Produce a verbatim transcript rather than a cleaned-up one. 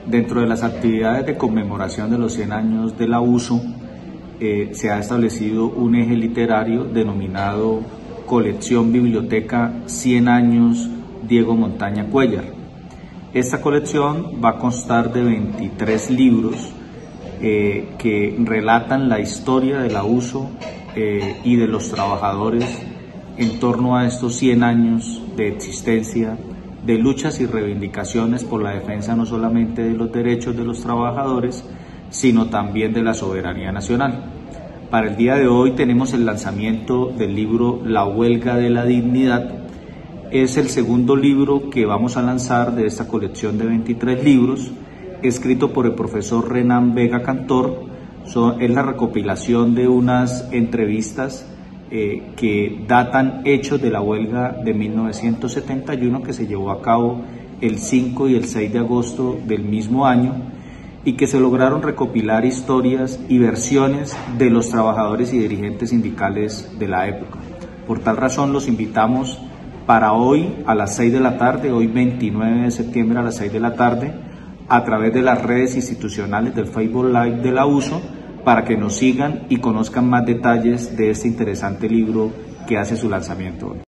Dentro de las actividades de conmemoración de los cien años de la U S O, eh, se ha establecido un eje literario denominado Colección Biblioteca cien años Diego Montaña Cuéllar. Esta colección va a constar de veintitrés libros eh, que relatan la historia de la U S O eh, y de los trabajadores en torno a estos cien años de existencia, de luchas y reivindicaciones por la defensa no solamente de los derechos de los trabajadores, sino también de la soberanía nacional. Para el día de hoy tenemos el lanzamiento del libro La Huelga de la Dignidad. Es el segundo libro que vamos a lanzar de esta colección de veintitrés libros, escrito por el profesor Renan Vega Cantor. Son, es la recopilación de unas entrevistas eh, que datan hechos de la huelga de mil novecientos setenta y uno que se llevó a cabo el cinco y el seis de agosto del mismo año, y que se lograron recopilar historias y versiones de los trabajadores y dirigentes sindicales de la época. Por tal razón los invitamos para hoy a las seis de la tarde, hoy veintinueve de septiembre a las seis de la tarde, a través de las redes institucionales del Facebook Live de la U S O, para que nos sigan y conozcan más detalles de este interesante libro que hace su lanzamiento hoy.